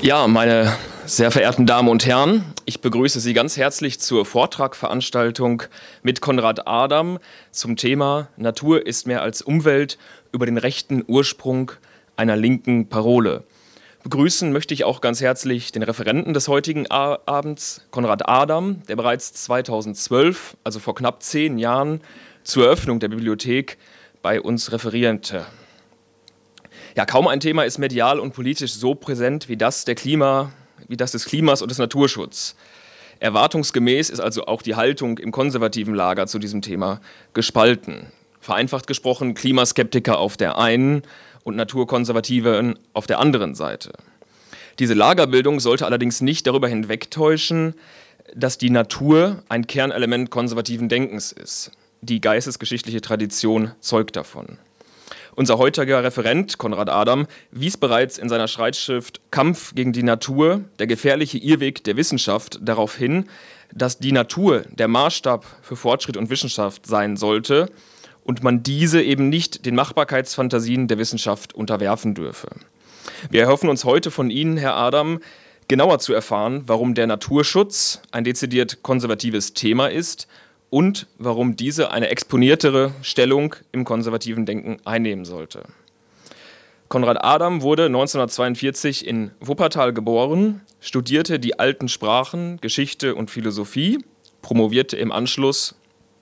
Ja, meine sehr verehrten Damen und Herren, ich begrüße Sie ganz herzlich zur Vortragveranstaltung mit Konrad Adam zum Thema Natur ist mehr als Umwelt über den rechten Ursprung einer linken Parole. Begrüßen möchte ich auch ganz herzlich den Referenten des heutigen Abends, Konrad Adam, der bereits 2012, also vor knapp 10 Jahren, zur Eröffnung der Bibliothek bei uns referierte. Ja, kaum ein Thema ist medial und politisch so präsent wie das des Klimas und des Naturschutzes. Erwartungsgemäß ist also auch die Haltung im konservativen Lager zu diesem Thema gespalten. Vereinfacht gesprochen, Klimaskeptiker auf der einen und Naturkonservative auf der anderen Seite. Diese Lagerbildung sollte allerdings nicht darüber hinwegtäuschen, dass die Natur ein Kernelement konservativen Denkens ist. Die geistesgeschichtliche Tradition zeugt davon. Unser heutiger Referent, Konrad Adam, wies bereits in seiner Schreibschrift Kampf gegen die Natur, der gefährliche Irrweg der Wissenschaft, darauf hin, dass die Natur der Maßstab für Fortschritt und Wissenschaft sein sollte und man diese eben nicht den Machbarkeitsfantasien der Wissenschaft unterwerfen dürfe. Wir erhoffen uns heute von Ihnen, Herr Adam, genauer zu erfahren, warum der Naturschutz ein dezidiert konservatives Thema ist und warum diese eine exponiertere Stellung im konservativen Denken einnehmen sollte. Konrad Adam wurde 1942 in Wuppertal geboren, studierte die alten Sprachen, Geschichte und Philosophie, promovierte im Anschluss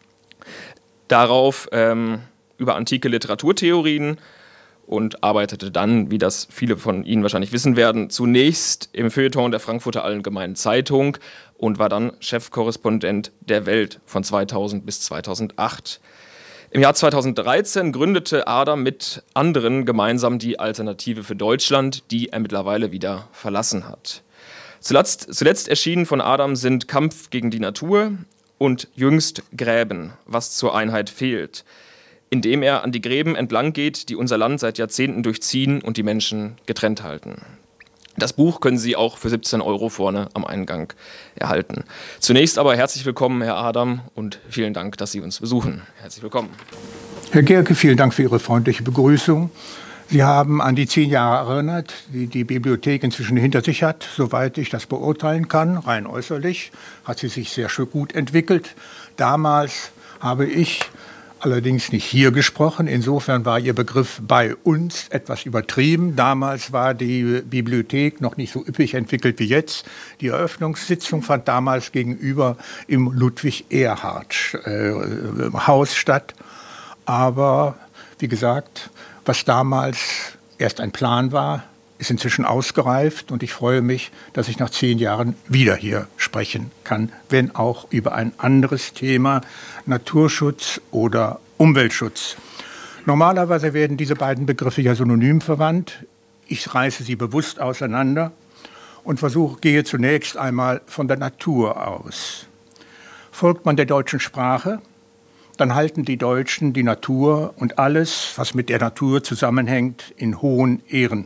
darauf über antike Literaturtheorien und arbeitete dann, wie das viele von Ihnen wahrscheinlich wissen werden, zunächst im Feuilleton der Frankfurter Allgemeinen Zeitung und war dann Chefkorrespondent der Welt von 2000 bis 2008. Im Jahr 2013 gründete Adam mit anderen gemeinsam die Alternative für Deutschland, die er mittlerweile wieder verlassen hat. Zuletzt erschienen von Adam sind Kampf gegen die Natur und jüngst Gräben, was zur Einheit fehlt, indem er an die Gräben entlang geht, die unser Land seit Jahrzehnten durchziehen und die Menschen getrennt halten. Das Buch können Sie auch für 17 € vorne am Eingang erhalten. Zunächst aber herzlich willkommen, Herr Adam, und vielen Dank, dass Sie uns besuchen. Herzlich willkommen. Herr Gerke, vielen Dank für Ihre freundliche Begrüßung. Sie haben an die 10 Jahre erinnert, die die Bibliothek inzwischen hinter sich hat. Soweit ich das beurteilen kann, rein äußerlich, hat sie sich sehr schön gut entwickelt. Damals habe ich allerdings nicht hier gesprochen. Insofern war Ihr Begriff bei uns etwas übertrieben. Damals war die Bibliothek noch nicht so üppig entwickelt wie jetzt. Die Eröffnungssitzung fand damals gegenüber im Ludwig-Erhard-Haus statt. Aber wie gesagt, was damals erst ein Plan war, ist inzwischen ausgereift und ich freue mich, dass ich nach 10 Jahren wieder hier sprechen kann, wenn auch über ein anderes Thema, Naturschutz oder Umweltschutz. Normalerweise werden diese beiden Begriffe ja synonym verwandt. Ich reiße sie bewusst auseinander und gehe zunächst einmal von der Natur aus. Folgt man der deutschen Sprache, dann halten die Deutschen die Natur und alles, was mit der Natur zusammenhängt, in hohen Ehren.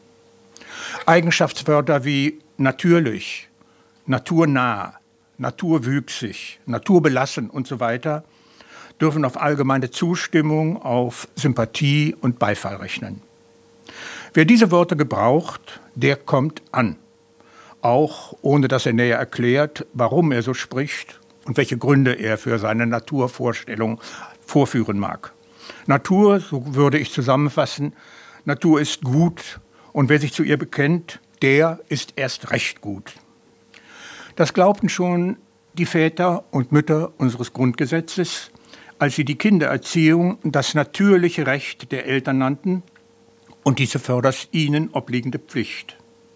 Eigenschaftswörter wie natürlich, naturnah, naturwüchsig, naturbelassen und so weiter dürfen auf allgemeine Zustimmung, auf Sympathie und Beifall rechnen. Wer diese Worte gebraucht, der kommt an, auch ohne dass er näher erklärt, warum er so spricht und welche Gründe er für seine Naturvorstellung vorführen mag. Natur, so würde ich zusammenfassen, Natur ist gut und wer sich zu ihr bekennt, der ist erst recht gut. Das glaubten schon die Väter und Mütter unseres Grundgesetzes, als sie die Kindererziehung das natürliche Recht der Eltern nannten und diese für das ihnen obliegende Pflicht.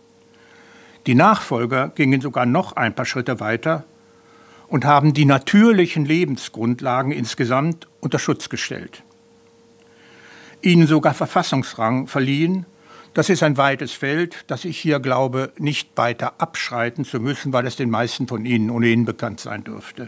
Die Nachfolger gingen sogar noch ein paar Schritte weiter und haben die natürlichen Lebensgrundlagen insgesamt unter Schutz gestellt. Ihnen sogar Verfassungsrang verliehen. Das ist ein weites Feld, das ich hier glaube, nicht weiter abschreiten zu müssen, weil es den meisten von Ihnen ohnehin bekannt sein dürfte.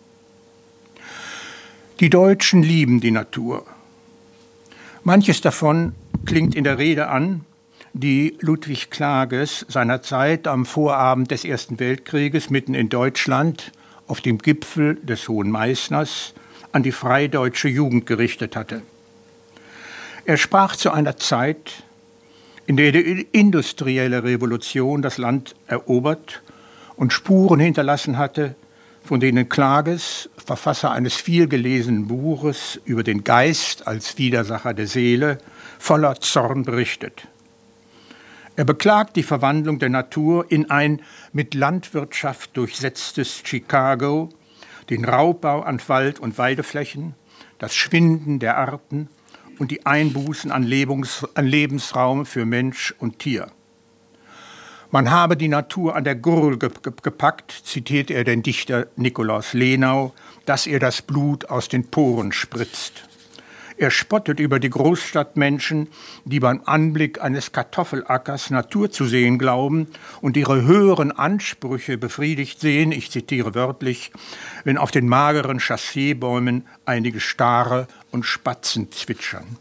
Die Deutschen lieben die Natur. Manches davon klingt in der Rede an, die Ludwig Klages seinerzeit am Vorabend des Ersten Weltkrieges mitten in Deutschland auf dem Gipfel des Hohen Meißners an die freideutsche Jugend gerichtet hatte. Er sprach zu einer Zeit, in der die industrielle Revolution das Land erobert und Spuren hinterlassen hatte, von denen Klages, Verfasser eines vielgelesenen Buches über den Geist als Widersacher der Seele, voller Zorn berichtet. Er beklagt die Verwandlung der Natur in ein mit Landwirtschaft durchsetztes Chicago, den Raubbau an Wald- und Weideflächen, das Schwinden der Arten und die Einbußen an Lebensraum für Mensch und Tier. Man habe die Natur an der Gurgel gepackt, zitiert er den Dichter Nikolaus Lenau, dass ihr das Blut aus den Poren spritzt. Er spottet über die Großstadtmenschen, die beim Anblick eines Kartoffelackers Natur zu sehen glauben und ihre höheren Ansprüche befriedigt sehen, ich zitiere wörtlich, wenn auf den mageren Chassébäumen einige Stare und Spatzen zwitschern.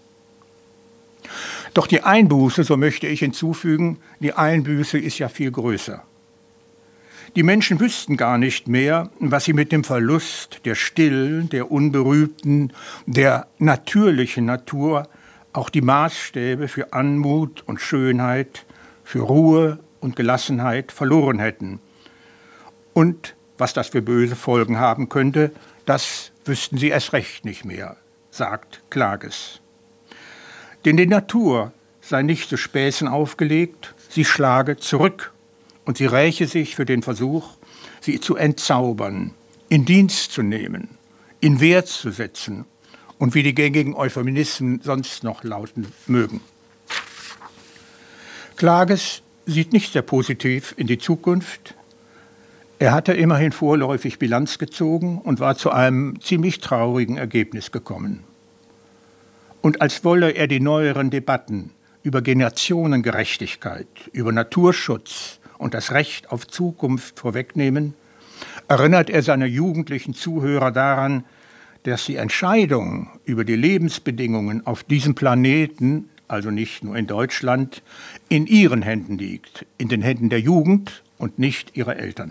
Doch die Einbuße, so möchte ich hinzufügen, die Einbuße ist ja viel größer. Die Menschen wüssten gar nicht mehr, was sie mit dem Verlust der stillen, der unberühmten, der natürlichen Natur auch die Maßstäbe für Anmut und Schönheit, für Ruhe und Gelassenheit verloren hätten. Und was das für böse Folgen haben könnte, das wüssten sie erst recht nicht mehr, sagt Klages. Denn die Natur sei nicht zu Späßen aufgelegt, sie schlage zurück und sie räche sich für den Versuch, sie zu entzaubern, in Dienst zu nehmen, in Wert zu setzen und wie die gängigen Euphemismen sonst noch lauten mögen. Klages sieht nicht sehr positiv in die Zukunft. Er hatte immerhin vorläufig Bilanz gezogen und war zu einem ziemlich traurigen Ergebnis gekommen. Und als wolle er die neueren Debatten über Generationengerechtigkeit, über Naturschutz und das Recht auf Zukunft vorwegnehmen, erinnert er seine jugendlichen Zuhörer daran, dass die Entscheidung über die Lebensbedingungen auf diesem Planeten, also nicht nur in Deutschland, in ihren Händen liegt, in den Händen der Jugend und nicht ihrer Eltern.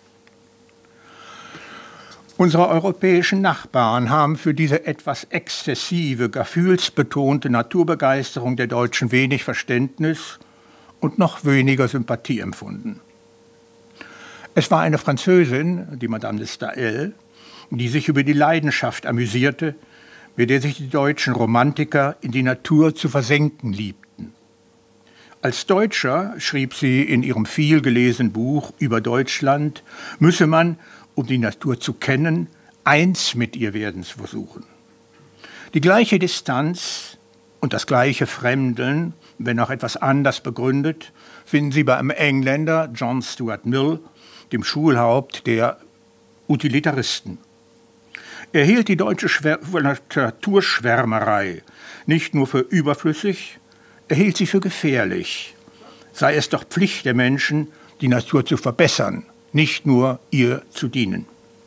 Unsere europäischen Nachbarn haben für diese etwas exzessive, gefühlsbetonte Naturbegeisterung der Deutschen wenig Verständnis und noch weniger Sympathie empfunden. Es war eine Französin, die Madame de Staël, die sich über die Leidenschaft amüsierte, mit der sich die deutschen Romantiker in die Natur zu versenken liebten. Als Deutscher, schrieb sie in ihrem vielgelesenen Buch über Deutschland, müsse man, um die Natur zu kennen, eins mit ihr werden versuchen. Die gleiche Distanz und das gleiche Fremdeln, wenn auch etwas anders begründet, finden Sie bei einem Engländer, John Stuart Mill, dem Schulhaupt der Utilitaristen. Er hielt die deutsche Naturschwärmerei nicht nur für überflüssig, er hielt sie für gefährlich. Sei es doch Pflicht der Menschen, die Natur zu verbessern, nicht nur ihr zu dienen.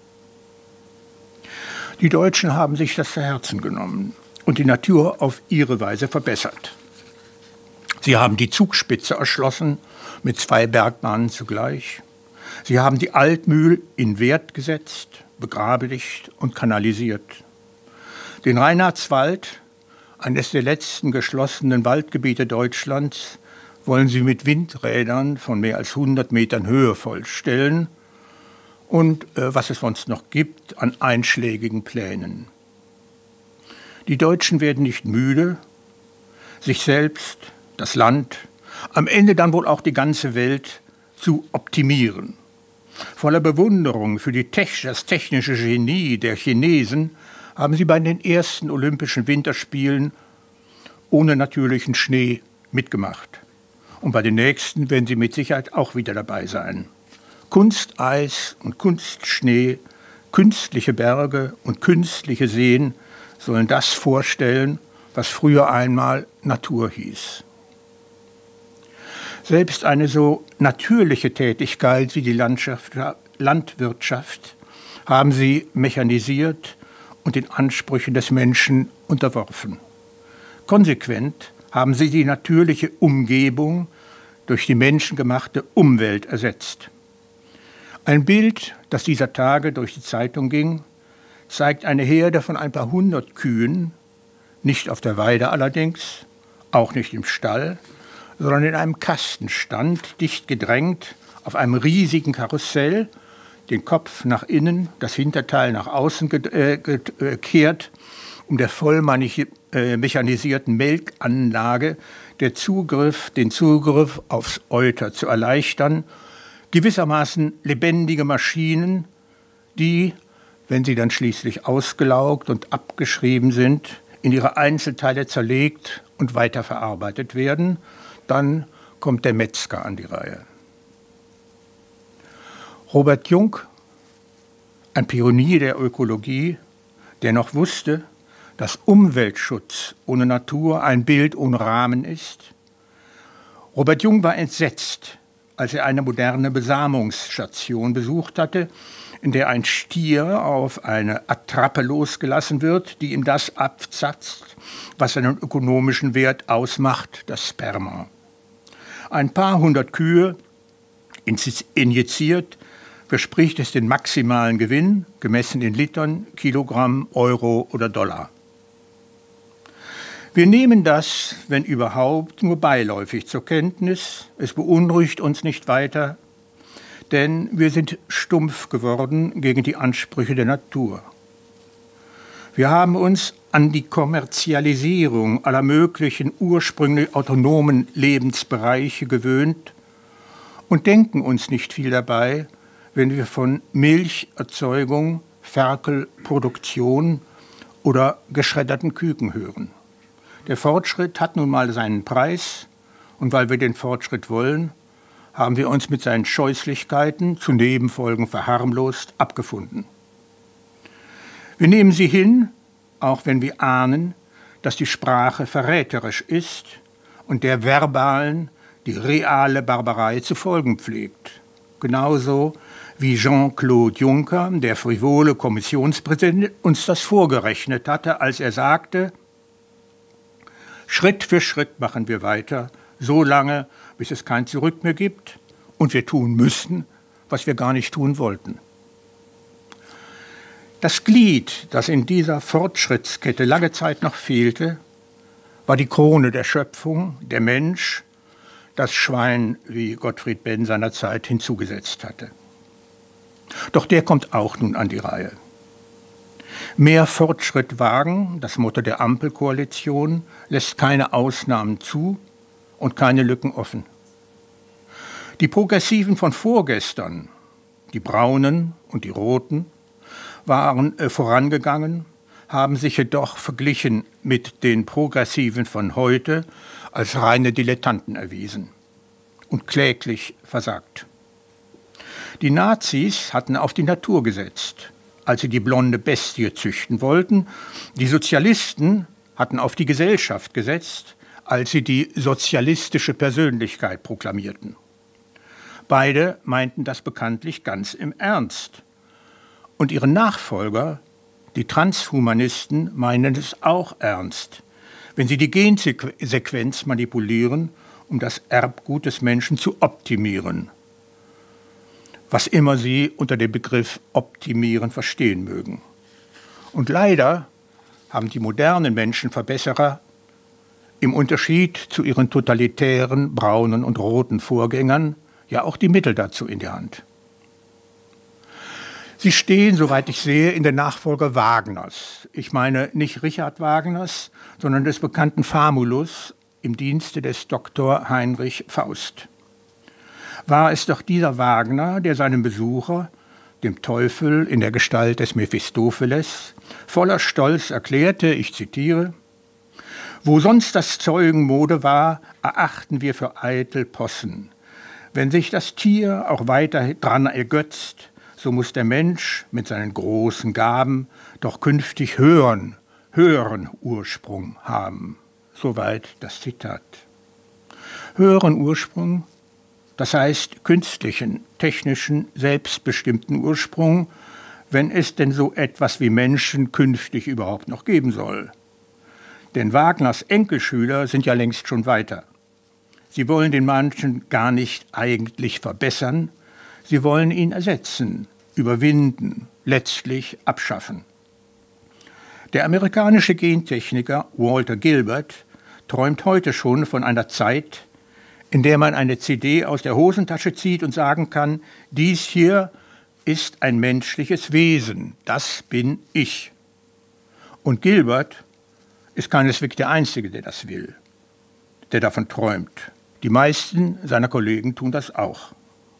Die Deutschen haben sich das zu Herzen genommen und die Natur auf ihre Weise verbessert. Sie haben die Zugspitze erschlossen, mit 2 Bergbahnen zugleich. Sie haben die Altmühl in Wert gesetzt, begradigt und kanalisiert. Den Reinhardswald, eines der letzten geschlossenen Waldgebiete Deutschlands, wollen sie mit Windrädern von mehr als 100 Metern Höhe vollstellen und was es sonst noch gibt an einschlägigen Plänen. Die Deutschen werden nicht müde, sich selbst, das Land, am Ende dann wohl auch die ganze Welt zu optimieren. Voller Bewunderung für das technische Genie der Chinesen haben sie bei den ersten Olympischen Winterspielen ohne natürlichen Schnee mitgemacht. Und bei den nächsten werden sie mit Sicherheit auch wieder dabei sein. Kunsteis und Kunstschnee, künstliche Berge und künstliche Seen sollen das vorstellen, was früher einmal Natur hieß. Selbst eine so natürliche Tätigkeit wie die Landwirtschaft haben sie mechanisiert und den Ansprüchen des Menschen unterworfen. Konsequent haben sie die natürliche Umgebung durch die menschengemachte Umwelt ersetzt. Ein Bild, das dieser Tage durch die Zeitung ging, zeigt eine Herde von ein paar 100 Kühen, nicht auf der Weide allerdings, auch nicht im Stall, sondern in einem Kasten stand, dicht gedrängt, auf einem riesigen Karussell, den Kopf nach innen, das Hinterteil nach außen gekehrt, um der voll mechanisierten Melkanlage den Zugriff aufs Euter zu erleichtern, gewissermaßen lebendige Maschinen, die, wenn sie dann schließlich ausgelaugt und abgeschrieben sind, in ihre Einzelteile zerlegt und weiterverarbeitet werden. Dann kommt der Metzger an die Reihe. Robert Jung, ein Pionier der Ökologie, der noch wusste, dass Umweltschutz ohne Natur ein Bild ohne Rahmen ist. Robert Jung war entsetzt, als er eine moderne Besamungsstation besucht hatte, in der ein Stier auf eine Attrappe losgelassen wird, die ihm das absatzt, was seinen ökonomischen Wert ausmacht, das Sperma. Ein paar hundert Kühe, injiziert, verspricht es den maximalen Gewinn, gemessen in Litern, Kilogramm, Euro oder Dollar. Wir nehmen das, wenn überhaupt, nur beiläufig zur Kenntnis. Es beunruhigt uns nicht weiter, denn wir sind stumpf geworden gegen die Ansprüche der Natur. Wir haben uns an die Kommerzialisierung aller möglichen ursprünglich autonomen Lebensbereiche gewöhnt und denken uns nicht viel dabei, wenn wir von Milcherzeugung, Ferkelproduktion oder geschredderten Küken hören. Der Fortschritt hat nun mal seinen Preis, und weil wir den Fortschritt wollen, haben wir uns mit seinen Scheußlichkeiten, zu Nebenfolgen verharmlost, abgefunden. Wir nehmen sie hin, auch wenn wir ahnen, dass die Sprache verräterisch ist und der verbalen die reale Barbarei zu folgen pflegt. Genauso wie Jean-Claude Juncker, der frivole Kommissionspräsident, uns das vorgerechnet hatte, als er sagte: Schritt für Schritt machen wir weiter, so lange, bis es kein Zurück mehr gibt und wir tun müssen, was wir gar nicht tun wollten. Das Glied, das in dieser Fortschrittskette lange Zeit noch fehlte, war die Krone der Schöpfung, der Mensch, das Schwein, wie Gottfried Benn seinerzeit hinzugesetzt hatte. Doch der kommt auch nun an die Reihe. Mehr Fortschritt wagen, das Motto der Ampelkoalition, lässt keine Ausnahmen zu und keine Lücken offen. Die Progressiven von vorgestern, die Braunen und die Roten, waren vorangegangen, haben sich jedoch verglichen mit den Progressiven von heute als reine Dilettanten erwiesen und kläglich versagt. Die Nazis hatten auf die Natur gesetzt, als sie die blonde Bestie züchten wollten. Die Sozialisten hatten auf die Gesellschaft gesetzt, als sie die sozialistische Persönlichkeit proklamierten. Beide meinten das bekanntlich ganz im Ernst. Und ihre Nachfolger, die Transhumanisten, meinen es auch ernst, wenn sie die Gensequenz manipulieren, um das Erbgut des Menschen zu optimieren. Was immer sie unter dem Begriff optimieren verstehen mögen. Und leider haben die modernen Menschenverbesserer im Unterschied zu ihren totalitären braunen und roten Vorgängern ja auch die Mittel dazu in der Hand. Sie stehen, soweit ich sehe, in der Nachfolge Wagners. Ich meine nicht Richard Wagners, sondern des bekannten Famulus im Dienste des Dr. Heinrich Faust. War es doch dieser Wagner, der seinem Besucher, dem Teufel in der Gestalt des Mephistopheles, voller Stolz erklärte, ich zitiere: Wo sonst das Zeugen Mode war, erachten wir für eitel Possen. Wenn sich das Tier auch weiter dran ergötzt, so muss der Mensch mit seinen großen Gaben doch künftig höheren Ursprung haben. Soweit das Zitat. Höheren Ursprung, das heißt künstlichen, technischen, selbstbestimmten Ursprung, wenn es denn so etwas wie Menschen künftig überhaupt noch geben soll. Denn Wagners Enkelschüler sind ja längst schon weiter. Sie wollen den Menschen gar nicht eigentlich verbessern, sie wollen ihn ersetzen, überwinden, letztlich abschaffen. Der amerikanische Gentechniker Walter Gilbert träumt heute schon von einer Zeit, in der man eine CD aus der Hosentasche zieht und sagen kann, dies hier ist ein menschliches Wesen, das bin ich. Und Gilbert ist keineswegs der Einzige, der das will, der davon träumt. Die meisten seiner Kollegen tun das auch.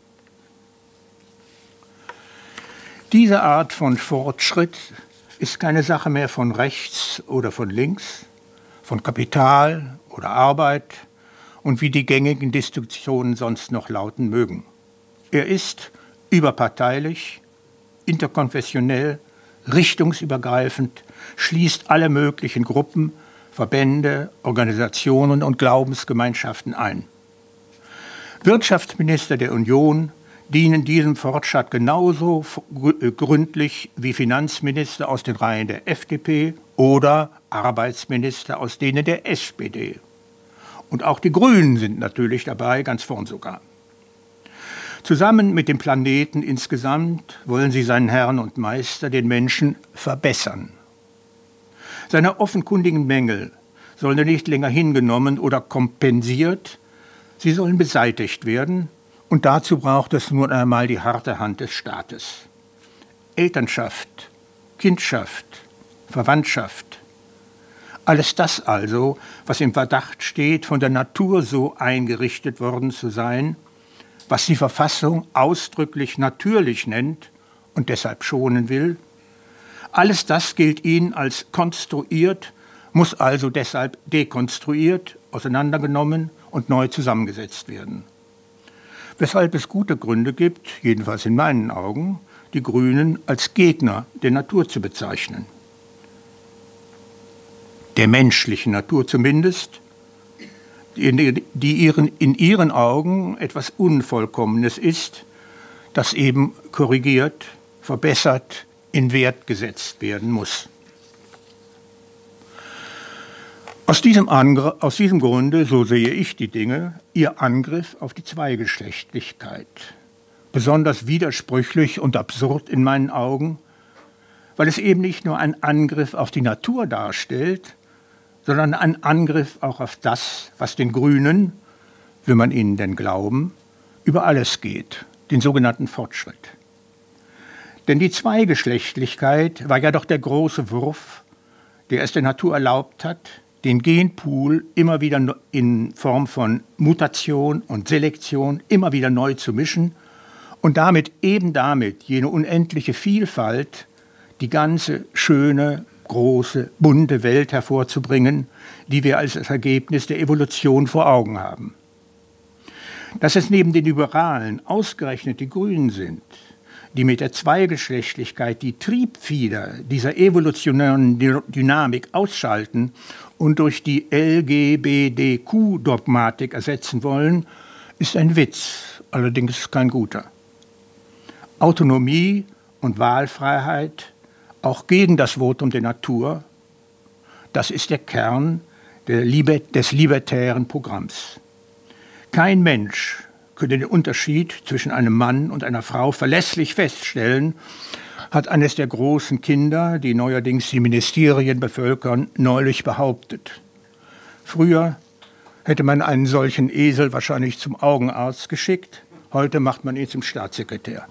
Diese Art von Fortschritt ist keine Sache mehr von rechts oder von links, von Kapital oder Arbeit und wie die gängigen Diskussionen sonst noch lauten mögen. Er ist überparteilich, interkonfessionell, richtungsübergreifend, schließt alle möglichen Gruppen, Verbände, Organisationen und Glaubensgemeinschaften ein. Wirtschaftsminister der Union dienen diesem Fortschritt genauso gründlich wie Finanzminister aus den Reihen der FDP oder Arbeitsminister aus denen der SPD. Und auch die Grünen sind natürlich dabei, ganz vorn sogar. Zusammen mit dem Planeten insgesamt wollen sie seinen Herrn und Meister, den Menschen, verbessern. Seine offenkundigen Mängel sollen nicht länger hingenommen oder kompensiert, sie sollen beseitigt werden, und dazu braucht es nun einmal die harte Hand des Staates. Elternschaft, Kindschaft, Verwandtschaft, alles das also, was im Verdacht steht, von der Natur so eingerichtet worden zu sein, was die Verfassung ausdrücklich natürlich nennt und deshalb schonen will, alles das gilt ihnen als konstruiert, muss also deshalb dekonstruiert, auseinandergenommen und neu zusammengesetzt werden. Weshalb es gute Gründe gibt, jedenfalls in meinen Augen, die Grünen als Gegner der Natur zu bezeichnen. Der menschlichen Natur zumindest, die in ihren Augen etwas Unvollkommenes ist, das eben korrigiert, verbessert, in Wert gesetzt werden muss. Aus diesem Grunde, so sehe ich die Dinge, ihr Angriff auf die Zweigeschlechtlichkeit. Besonders widersprüchlich und absurd in meinen Augen, weil es eben nicht nur ein Angriff auf die Natur darstellt, sondern ein Angriff auch auf das, was den Grünen, will man ihnen denn glauben, über alles geht, den sogenannten Fortschritt. Denn die Zweigeschlechtlichkeit war ja doch der große Wurf, der es der Natur erlaubt hat, den Genpool immer wieder in Form von Mutation und Selektion immer wieder neu zu mischen und damit jene unendliche Vielfalt, die ganze schöne, große, bunte Welt hervorzubringen, die wir als das Ergebnis der Evolution vor Augen haben. Dass es neben den Liberalen ausgerechnet die Grünen sind, die mit der Zweigeschlechtlichkeit die Triebfeder dieser evolutionären Dynamik ausschalten und durch die LGBTQ-Dogmatik ersetzen wollen, ist ein Witz, allerdings kein guter. Autonomie und Wahlfreiheit, auch gegen das Votum der Natur, das ist der Kern des libertären Programms. Kein Mensch könnte den Unterschied zwischen einem Mann und einer Frau verlässlich feststellen, hat eines der großen Kinder, die neuerdings die Ministerien bevölkern, neulich behauptet. Früher hätte man einen solchen Esel wahrscheinlich zum Augenarzt geschickt, heute macht man ihn zum Staatssekretär.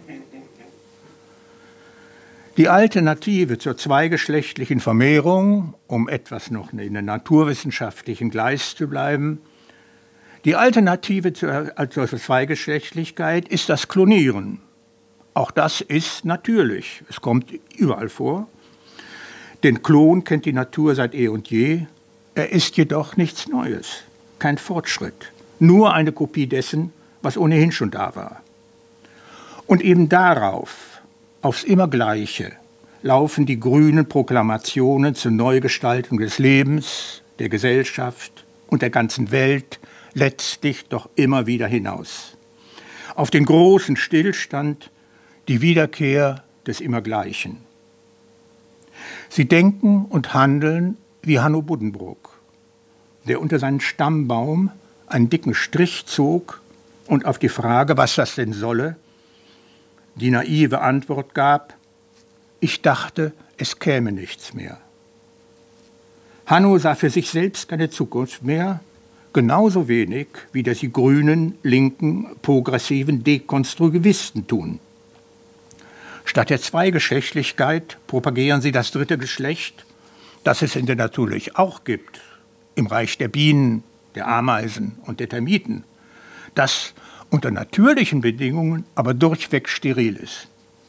Die Alternative zur zweigeschlechtlichen Vermehrung, um etwas noch in der naturwissenschaftlichen Gleis zu bleiben, die Alternative zur Zweigeschlechtlichkeit ist das Klonieren. Auch das ist natürlich, es kommt überall vor. Den Klon kennt die Natur seit eh und je. Er ist jedoch nichts Neues, kein Fortschritt, nur eine Kopie dessen, was ohnehin schon da war. Und eben darauf, aufs Immergleiche, laufen die grünen Proklamationen zur Neugestaltung des Lebens, der Gesellschaft und der ganzen Welt letztlich doch immer wieder hinaus. Auf den großen Stillstand, die Wiederkehr des Immergleichen. Sie denken und handeln wie Hanno Buddenbrook, der unter seinen Stammbaum einen dicken Strich zog und auf die Frage, was das denn solle, die naive Antwort gab: Ich dachte, es käme nichts mehr. Hanno sah für sich selbst keine Zukunft mehr, genauso wenig, wie das die grünen, linken, progressiven Dekonstruktivisten tun. Statt der Zweigeschlechtlichkeit propagieren sie das dritte Geschlecht, das es in der Natur natürlich auch gibt, im Reich der Bienen, der Ameisen und der Termiten, das unter natürlichen Bedingungen aber durchweg steril ist.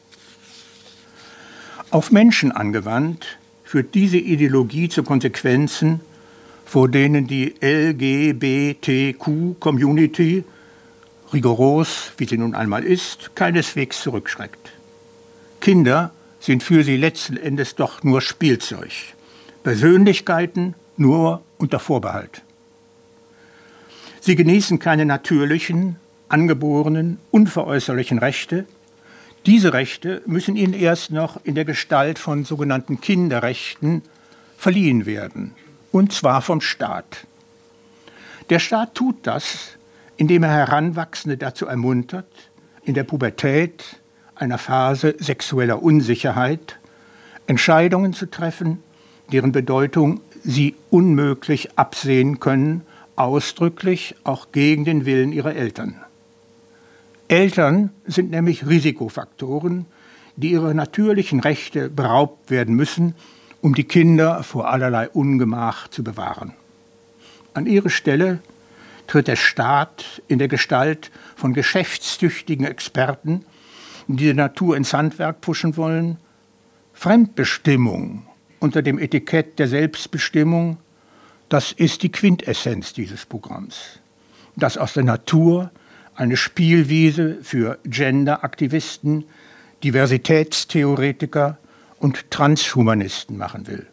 Auf Menschen angewandt führt diese Ideologie zu Konsequenzen, vor denen die LGBTQ-Community, rigoros wie sie nun einmal ist, keineswegs zurückschreckt. Kinder sind für sie letzten Endes doch nur Spielzeug, Persönlichkeiten nur unter Vorbehalt. Sie genießen keine natürlichen, angeborenen, unveräußerlichen Rechte. Diese Rechte müssen ihnen erst noch in der Gestalt von sogenannten Kinderrechten verliehen werden, und zwar vom Staat. Der Staat tut das, indem er Heranwachsende dazu ermuntert, in der Pubertät, einer Phase sexueller Unsicherheit, Entscheidungen zu treffen, deren Bedeutung sie unmöglich absehen können, ausdrücklich auch gegen den Willen ihrer Eltern. Eltern sind nämlich Risikofaktoren, die ihrer natürlichen Rechte beraubt werden müssen, um die Kinder vor allerlei Ungemach zu bewahren. An ihre Stelle tritt der Staat in der Gestalt von geschäftstüchtigen Experten, die die Natur ins Handwerk pfuschen wollen. Fremdbestimmung unter dem Etikett der Selbstbestimmung, das ist die Quintessenz dieses Programms. Das aus der Natur eine Spielwiese für Genderaktivisten, Diversitätstheoretiker und Transhumanisten machen will.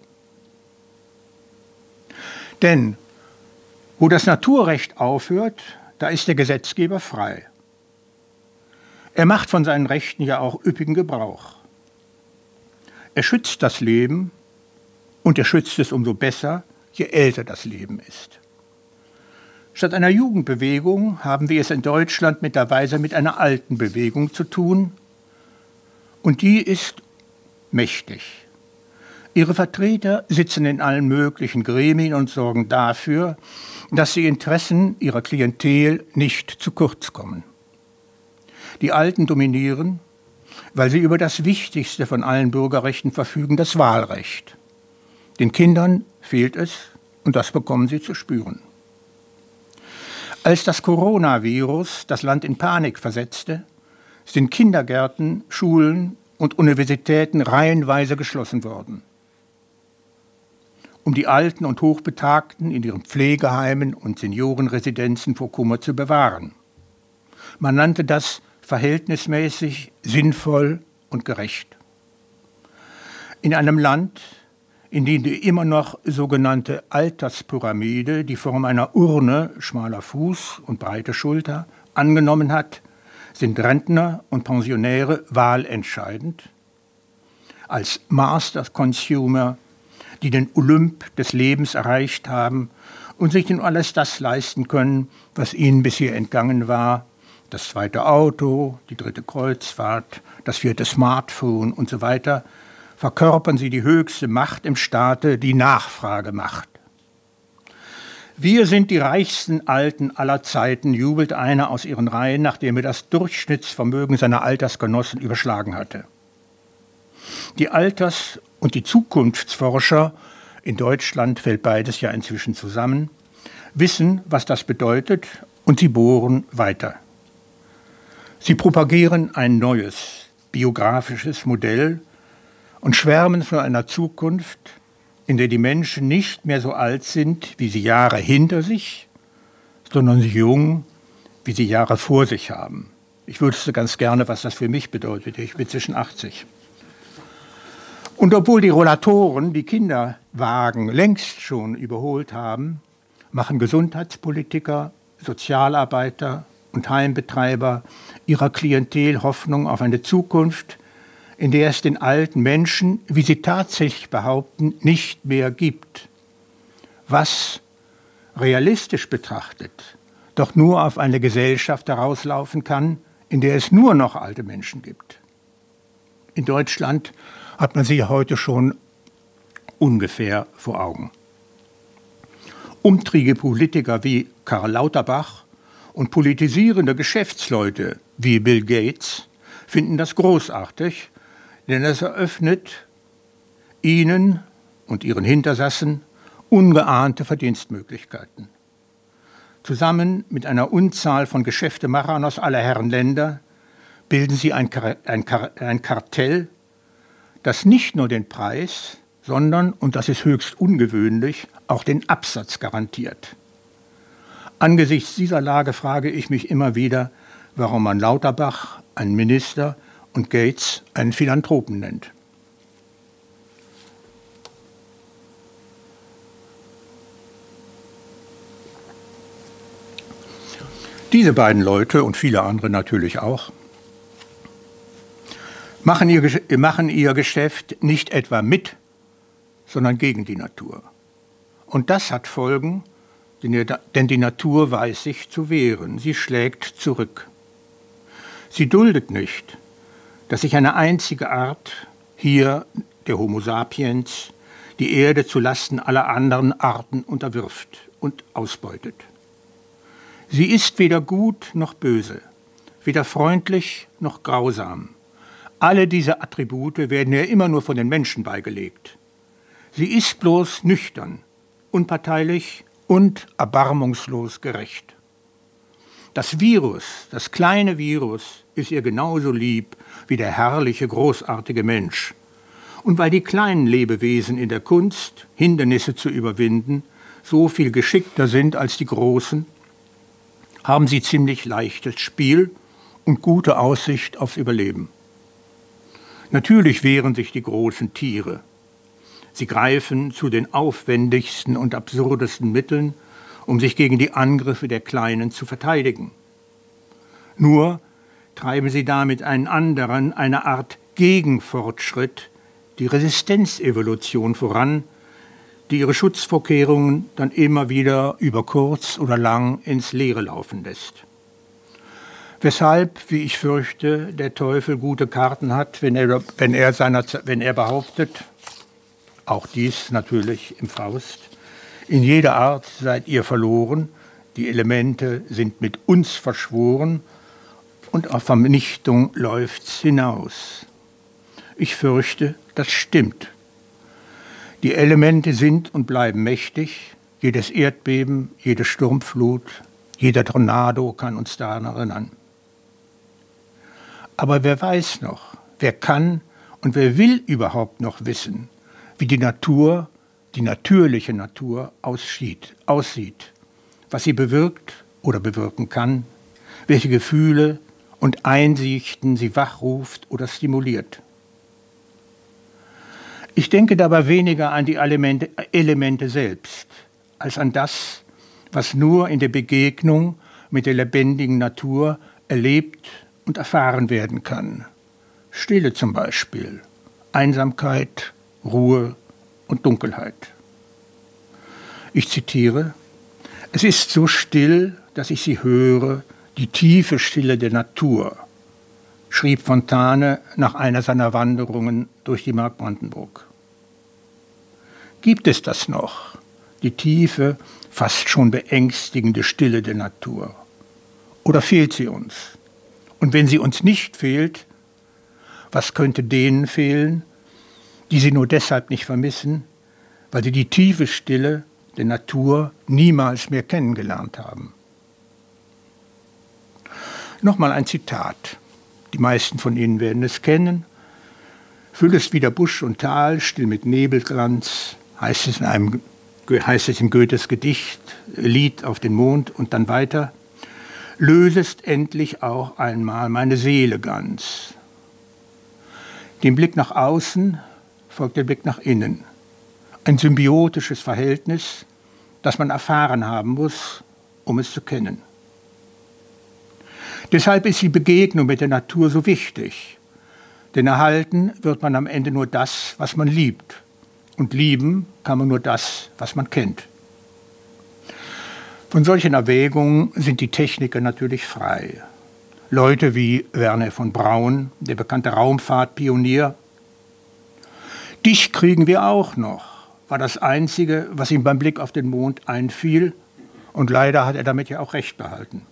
Denn wo das Naturrecht aufhört, da ist der Gesetzgeber frei. Er macht von seinen Rechten ja auch üppigen Gebrauch. Er schützt das Leben und er schützt es umso besser, je älter das Leben ist. Statt einer Jugendbewegung haben wir es in Deutschland mittlerweile mit einer alten Bewegung zu tun, und die ist mächtig. Ihre Vertreter sitzen in allen möglichen Gremien und sorgen dafür, dass die Interessen ihrer Klientel nicht zu kurz kommen. Die Alten dominieren, weil sie über das wichtigste von allen Bürgerrechten verfügen, das Wahlrecht. Den Kindern fehlt es, und das bekommen sie zu spüren. Als das Coronavirus das Land in Panik versetzte, sind Kindergärten, Schulen und Universitäten reihenweise geschlossen worden. Um die Alten und Hochbetagten in ihren Pflegeheimen und Seniorenresidenzen vor Kummer zu bewahren. Man nannte das verhältnismäßig, sinnvoll und gerecht. In einem Land, in dem die immer noch sogenannte Alterspyramide die Form einer Urne, schmaler Fuß und breite Schulter, angenommen hat, sind Rentner und Pensionäre wahlentscheidend. Als Master Consumer, die den Olymp des Lebens erreicht haben und sich nun alles das leisten können, was ihnen bisher entgangen war, das zweite Auto, die dritte Kreuzfahrt, das vierte Smartphone und so weiter, verkörpern sie die höchste Macht im Staate, die Nachfragemacht. Wir sind die reichsten Alten aller Zeiten, jubelt einer aus ihren Reihen, nachdem er das Durchschnittsvermögen seiner Altersgenossen überschlagen hatte. Die Alters- und die Zukunftsforscher, in Deutschland fällt beides ja inzwischen zusammen, wissen, was das bedeutet, und sie bohren weiter. Sie propagieren ein neues, biografisches Modell und schwärmen von einer Zukunft, in der die Menschen nicht mehr so alt sind, wie sie Jahre hinter sich, sondern so jung, wie sie Jahre vor sich haben. Ich wüsste ganz gerne, was das für mich bedeutet. Ich bin zwischen 80. Und obwohl die Rollatoren die Kinderwagen längst schon überholt haben, machen Gesundheitspolitiker, Sozialarbeiter und Heimbetreiber ihrer Klientel Hoffnung auf eine Zukunft, in der es den alten Menschen, wie sie tatsächlich behaupten, nicht mehr gibt. Was, realistisch betrachtet, doch nur auf eine Gesellschaft herauslaufen kann, in der es nur noch alte Menschen gibt. In Deutschland hat man sie heute schon ungefähr vor Augen. Umtriebige Politiker wie Karl Lauterbach und politisierende Geschäftsleute wie Bill Gates finden das großartig, denn es eröffnet ihnen und ihren Hintersassen ungeahnte Verdienstmöglichkeiten. Zusammen mit einer Unzahl von Geschäftemachern aus aller Herren Länder bilden sie ein Kartell, das nicht nur den Preis, sondern, und das ist höchst ungewöhnlich, auch den Absatz garantiert. Angesichts dieser Lage frage ich mich immer wieder, warum man Lauterbach einen Minister und Gates einen Philanthropen nennt. Diese beiden Leute und viele andere natürlich auch machen ihr Geschäft nicht etwa mit, sondern gegen die Natur. Und das hat Folgen, denn die Natur weiß sich zu wehren. Sie schlägt zurück. Sie duldet nicht, dass sich eine einzige Art, hier der Homo sapiens, die Erde zu Lasten aller anderen Arten unterwirft und ausbeutet. Sie ist weder gut noch böse, weder freundlich noch grausam. Alle diese Attribute werden ihr immer nur von den Menschen beigelegt. Sie ist bloß nüchtern, unparteilich und erbarmungslos gerecht. Das Virus, das kleine Virus, ist ihr genauso lieb wie der herrliche, großartige Mensch. Und weil die kleinen Lebewesen in der Kunst, Hindernisse zu überwinden, so viel geschickter sind als die großen, haben sie ziemlich leichtes Spiel und gute Aussicht aufs Überleben. Natürlich wehren sich die großen Tiere. Sie greifen zu den aufwendigsten und absurdesten Mitteln, um sich gegen die Angriffe der Kleinen zu verteidigen. Nur treiben sie damit einen anderen, eine Art Gegenfortschritt, die Resistenzevolution voran, die ihre Schutzvorkehrungen dann immer wieder über kurz oder lang ins Leere laufen lässt. Weshalb, wie ich fürchte, der Teufel gute Karten hat, wenn er behauptet, auch dies natürlich im Faust, in jeder Art seid ihr verloren, die Elemente sind mit uns verschworen und auf Vernichtung läuft's hinaus. Ich fürchte, das stimmt. Die Elemente sind und bleiben mächtig. Jedes Erdbeben, jede Sturmflut, jeder Tornado kann uns daran erinnern. Aber wer weiß noch, wer kann und wer will überhaupt noch wissen, wie die Natur, die natürliche Natur aussieht, was sie bewirkt oder bewirken kann, welche Gefühle und Einsichten sie wachruft oder stimuliert. Ich denke dabei weniger an die Elemente selbst, als an das, was nur in der Begegnung mit der lebendigen Natur erlebt und erfahren werden kann. Stille zum Beispiel, Einsamkeit, Ruhe und Dunkelheit. Ich zitiere: Es ist so still, dass ich sie höre, die tiefe Stille der Natur, schrieb Fontane nach einer seiner Wanderungen durch die Mark Brandenburg. Gibt es das noch, die tiefe, fast schon beängstigende Stille der Natur? Oder fehlt sie uns? Und wenn sie uns nicht fehlt, was könnte denen fehlen, die sie nur deshalb nicht vermissen, weil sie die tiefe Stille der Natur niemals mehr kennengelernt haben? Nochmal ein Zitat. Die meisten von Ihnen werden es kennen. Füllest wieder Busch und Tal, still mit Nebelglanz, heißt es in Goethes Gedicht, Lied auf den Mond und dann weiter. Lösest endlich auch einmal meine Seele ganz. Dem Blick nach außen folgt der Blick nach innen. Ein symbiotisches Verhältnis, das man erfahren haben muss, um es zu kennen. Deshalb ist die Begegnung mit der Natur so wichtig, denn erhalten wird man am Ende nur das, was man liebt, und lieben kann man nur das, was man kennt. Von solchen Erwägungen sind die Techniker natürlich frei. Leute wie Wernher von Braun, der bekannte Raumfahrtpionier. Dich kriegen wir auch noch, war das Einzige, was ihm beim Blick auf den Mond einfiel. Und leider hat er damit ja auch recht behalten.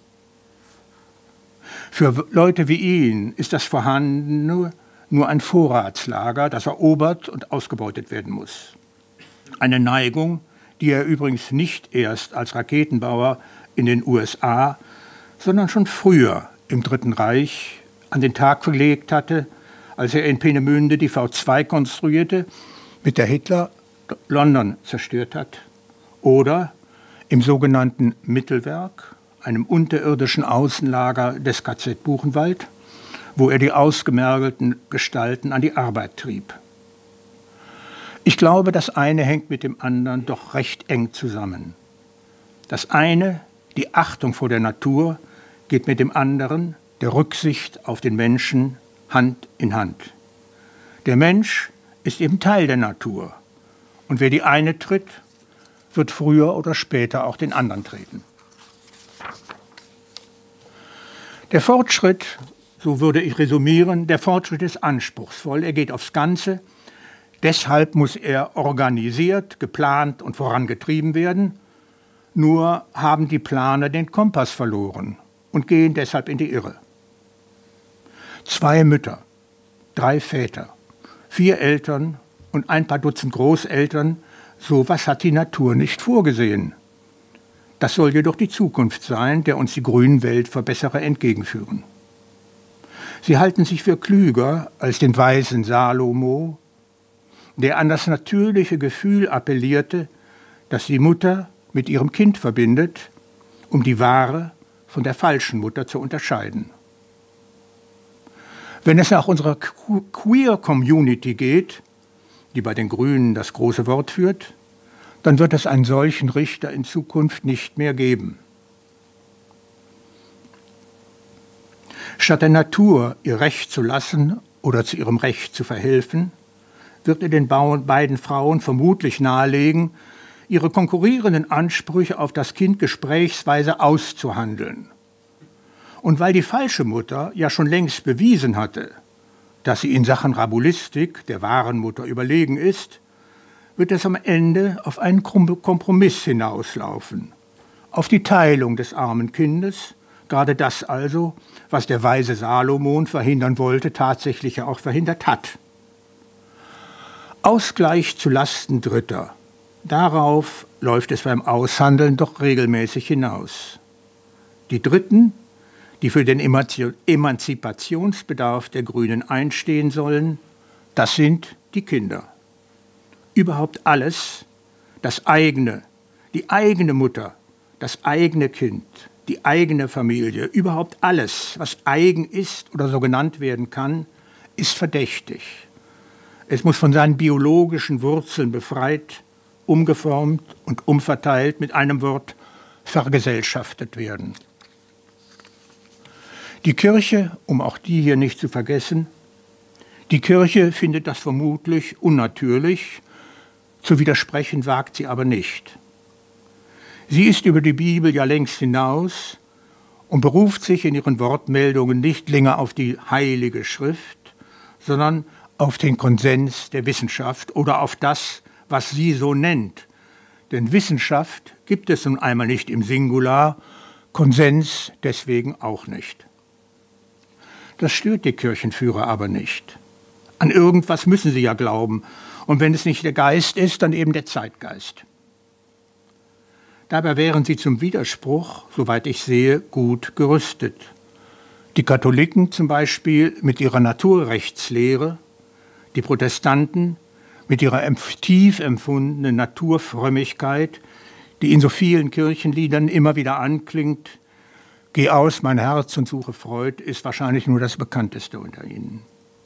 Für Leute wie ihn ist das Vorhandene nur ein Vorratslager, das erobert und ausgebeutet werden muss. Eine Neigung, die er übrigens nicht erst als Raketenbauer in den USA, sondern schon früher im Dritten Reich an den Tag gelegt hatte, als er in Peenemünde die V2 konstruierte, mit der Hitler London zerstört hat. Oder im sogenannten Mittelwerk, einem unterirdischen Außenlager des KZ Buchenwald, wo er die ausgemergelten Gestalten an die Arbeit trieb. Ich glaube, das eine hängt mit dem anderen doch recht eng zusammen. Das eine, die Achtung vor der Natur, geht mit dem anderen, der Rücksicht auf den Menschen, Hand in Hand. Der Mensch ist eben Teil der Natur. Und wer die eine tritt, wird früher oder später auch den anderen treten. Der Fortschritt, so würde ich resümieren, der Fortschritt ist anspruchsvoll, er geht aufs Ganze. Deshalb muss er organisiert, geplant und vorangetrieben werden. Nur haben die Planer den Kompass verloren und gehen deshalb in die Irre. 2 Mütter, 3 Väter, 4 Eltern und ein paar Dutzend Großeltern, sowas hat die Natur nicht vorgesehen. Das soll jedoch die Zukunft sein, der uns die grünen Weltverbesserer entgegenführen. Sie halten sich für klüger als den weisen Salomo, der an das natürliche Gefühl appellierte, das die Mutter mit ihrem Kind verbindet, um die wahre von der falschen Mutter zu unterscheiden. Wenn es nach unserer Queer-Community geht, die bei den Grünen das große Wort führt, dann wird es einen solchen Richter in Zukunft nicht mehr geben. Statt der Natur ihr Recht zu lassen oder zu ihrem Recht zu verhelfen, wird er den beiden Frauen vermutlich nahelegen, ihre konkurrierenden Ansprüche auf das Kind gesprächsweise auszuhandeln. Und weil die falsche Mutter ja schon längst bewiesen hatte, dass sie in Sachen Rabulistik der wahren Mutter überlegen ist, wird es am Ende auf einen Kompromiss hinauslaufen, auf die Teilung des armen Kindes, gerade das also, was der weise Salomon verhindern wollte, tatsächlich ja auch verhindert hat. Ausgleich zu Lasten Dritter, darauf läuft es beim Aushandeln doch regelmäßig hinaus. Die Dritten, die für den Emanzipationsbedarf der Grünen einstehen sollen, das sind die Kinder. Überhaupt alles, das eigene, die eigene Mutter, das eigene Kind, die eigene Familie, überhaupt alles, was eigen ist oder so genannt werden kann, ist verdächtig. Es muss von seinen biologischen Wurzeln befreit, umgeformt und umverteilt, mit einem Wort vergesellschaftet werden. Die Kirche, um auch die hier nicht zu vergessen, die Kirche findet das vermutlich unnatürlich, zu widersprechen wagt sie aber nicht. Sie ist über die Bibel ja längst hinaus und beruft sich in ihren Wortmeldungen nicht länger auf die Heilige Schrift, sondern auf den Konsens der Wissenschaft oder auf das, was sie so nennt. Denn Wissenschaft gibt es nun einmal nicht im Singular, Konsens deswegen auch nicht. Das stört die Kirchenführer aber nicht. An irgendwas müssen sie ja glauben. Und wenn es nicht der Geist ist, dann eben der Zeitgeist. Dabei wären sie zum Widerspruch, soweit ich sehe, gut gerüstet. Die Katholiken zum Beispiel mit ihrer Naturrechtslehre, die Protestanten mit ihrer tief empfundenen Naturfrömmigkeit, die in so vielen Kirchenliedern immer wieder anklingt. Geh aus, mein Herz, und suche Freud, ist wahrscheinlich nur das bekannteste unter ihnen.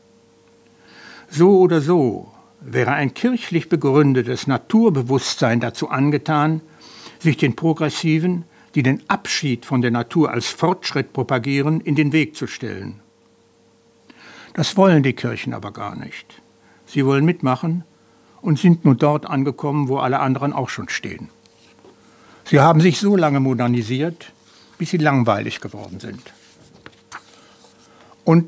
So oder so wäre ein kirchlich begründetes Naturbewusstsein dazu angetan, sich den Progressiven, die den Abschied von der Natur als Fortschritt propagieren, in den Weg zu stellen. Das wollen die Kirchen aber gar nicht. Sie wollen mitmachen und sind nur dort angekommen, wo alle anderen auch schon stehen. Sie haben sich so lange modernisiert, bis sie langweilig geworden sind. Und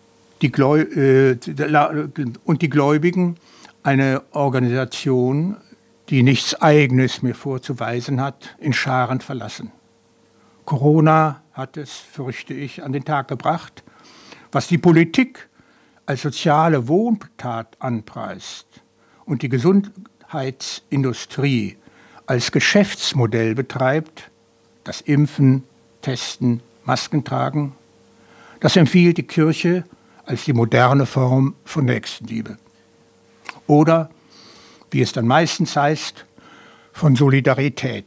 die Gläubigen eine Organisation, die nichts Eigenes mir vorzuweisen hat, in Scharen verlassen. Corona hat es, fürchte ich, an den Tag gebracht, was die Politik als soziale Wohltat anpreist und die Gesundheitsindustrie als Geschäftsmodell betreibt, das Impfen, Testen, Masken tragen, das empfiehlt die Kirche als die moderne Form von Nächstenliebe. Oder, wie es dann meistens heißt, von Solidarität.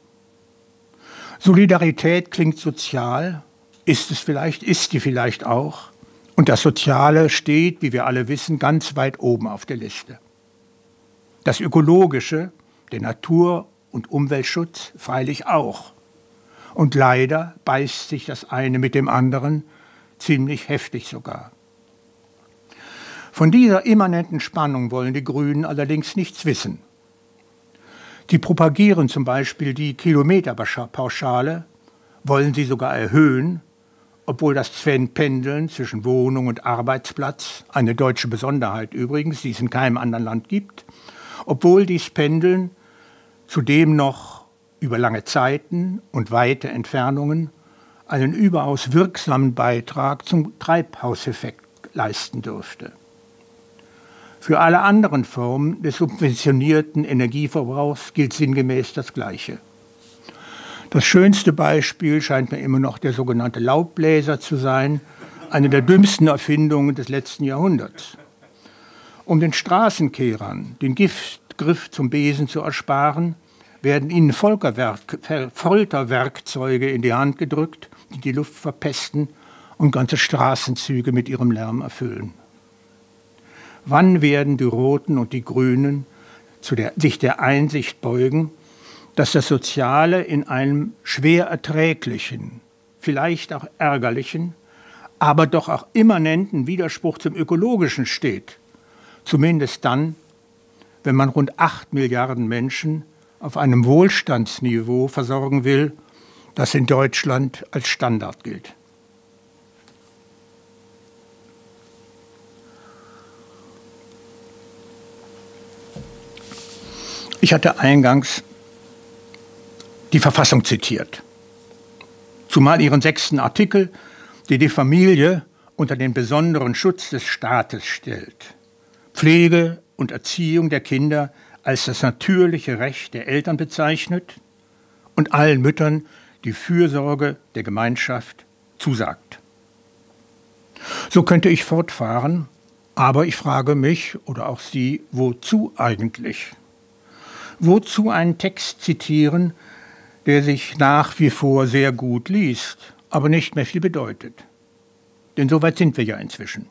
Solidarität klingt sozial, ist die vielleicht auch. Und das Soziale steht, wie wir alle wissen, ganz weit oben auf der Liste. Das Ökologische, der Natur- und Umweltschutz freilich auch. Und leider beißt sich das eine mit dem anderen, ziemlich heftig sogar. Von dieser immanenten Spannung wollen die Grünen allerdings nichts wissen. Die propagieren zum Beispiel die Kilometerpauschale, wollen sie sogar erhöhen, obwohl das Pendeln zwischen Wohnung und Arbeitsplatz, eine deutsche Besonderheit übrigens, die es in keinem anderen Land gibt, obwohl dies Pendeln zudem noch über lange Zeiten und weite Entfernungen einen überaus wirksamen Beitrag zum Treibhauseffekt leisten dürfte. Für alle anderen Formen des subventionierten Energieverbrauchs gilt sinngemäß das Gleiche. Das schönste Beispiel scheint mir immer noch der sogenannte Laubbläser zu sein, eine der dümmsten Erfindungen des letzten Jahrhunderts. Um den Straßenkehrern den Giftgriff zum Besen zu ersparen, werden ihnen Folterwerkzeuge in die Hand gedrückt, die die Luft verpesten und ganze Straßenzüge mit ihrem Lärm erfüllen. Wann werden die Roten und die Grünen sich der Einsicht beugen, dass das Soziale in einem schwer erträglichen, vielleicht auch ärgerlichen, aber doch auch immanenten Widerspruch zum Ökologischen steht? Zumindest dann, wenn man rund 8 Milliarden Menschen auf einem Wohlstandsniveau versorgen will, das in Deutschland als Standard gilt. Ich hatte eingangs die Verfassung zitiert, zumal ihren 6. Artikel, der die Familie unter den besonderen Schutz des Staates stellt, Pflege und Erziehung der Kinder als das natürliche Recht der Eltern bezeichnet und allen Müttern die Fürsorge der Gemeinschaft zusagt. So könnte ich fortfahren, aber ich frage mich oder auch Sie, wozu eigentlich? Wozu einen Text zitieren, der sich nach wie vor sehr gut liest, aber nicht mehr viel bedeutet? Denn so weit sind wir ja inzwischen.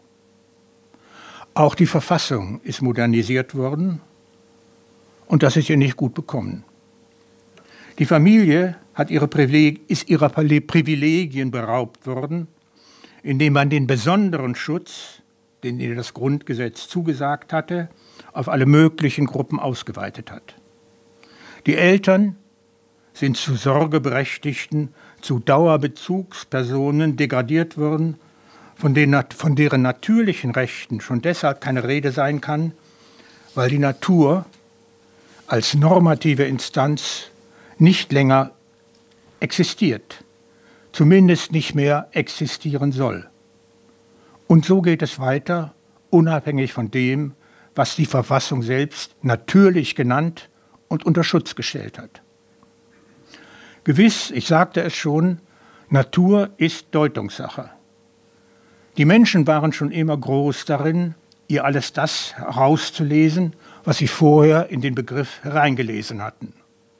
Auch die Verfassung ist modernisiert worden und das ist ihr nicht gut bekommen. Die Familie ist ihrer Privilegien beraubt worden, indem man den besonderen Schutz, den ihr das Grundgesetz zugesagt hatte, auf alle möglichen Gruppen ausgeweitet hat. Die Eltern sind zu Sorgeberechtigten, zu Dauerbezugspersonen degradiert worden, von deren natürlichen Rechten schon deshalb keine Rede sein kann, weil die Natur als normative Instanz nicht länger existiert, zumindest nicht mehr existieren soll. Und so geht es weiter, unabhängig von dem, was die Verfassung selbst natürlich genannt und unter Schutz gestellt hat. Gewiss, ich sagte es schon, Natur ist Deutungssache. Die Menschen waren schon immer groß darin, ihr alles das herauszulesen, was sie vorher in den Begriff hereingelesen hatten.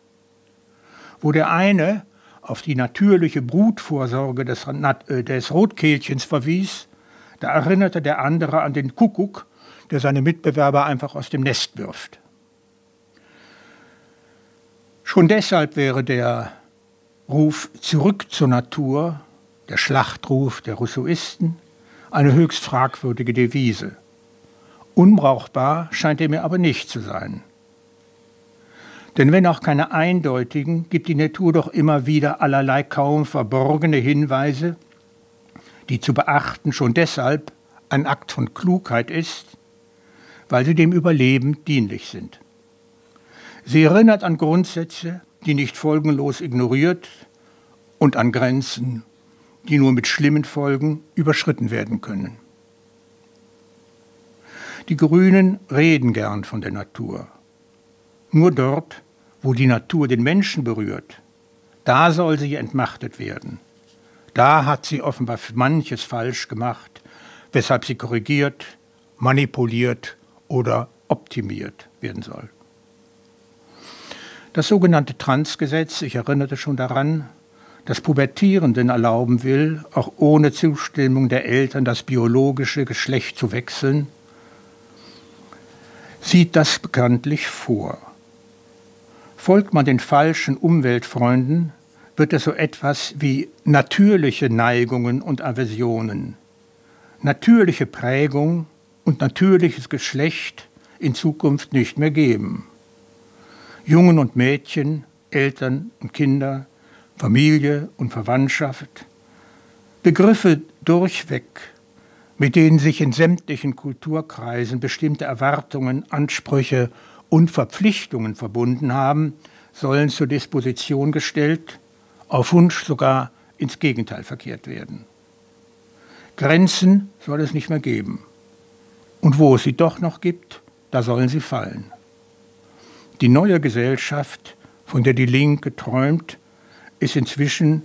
Wo der eine auf die natürliche Brutvorsorge des Rotkehlchens verwies, da erinnerte der andere an den Kuckuck, der seine Mitbewerber einfach aus dem Nest wirft. Schon deshalb wäre der Ruf zurück zur Natur, der Schlachtruf der Rousseauisten, eine höchst fragwürdige Devise. Unbrauchbar scheint er mir aber nicht zu sein. Denn wenn auch keine eindeutigen, gibt die Natur doch immer wieder allerlei kaum verborgene Hinweise, die zu beachten schon deshalb ein Akt von Klugheit ist, weil sie dem Überleben dienlich sind. Sie erinnert an Grundsätze, die nicht folgenlos ignoriert, und an Grenzen, die nur mit schlimmen Folgen überschritten werden können. Die Grünen reden gern von der Natur. Nur dort, wo die Natur den Menschen berührt, da soll sie entmachtet werden. Da hat sie offenbar manches falsch gemacht, weshalb sie korrigiert, manipuliert oder optimiert werden soll. Das sogenannte Transgesetz, ich erinnerte schon daran, das Pubertierenden erlauben will, auch ohne Zustimmung der Eltern das biologische Geschlecht zu wechseln, sieht das bekanntlich vor. Folgt man den falschen Umweltfreunden, wird es so etwas wie natürliche Neigungen und Aversionen, natürliche Prägung und natürliches Geschlecht in Zukunft nicht mehr geben. Jungen und Mädchen, Eltern und Kinder, Familie und Verwandtschaft, Begriffe durchweg, mit denen sich in sämtlichen Kulturkreisen bestimmte Erwartungen, Ansprüche und Verpflichtungen verbunden haben, sollen zur Disposition gestellt, auf Wunsch sogar ins Gegenteil verkehrt werden. Grenzen soll es nicht mehr geben. Und wo es sie doch noch gibt, da sollen sie fallen. Die neue Gesellschaft, von der die Linke träumt, ist inzwischen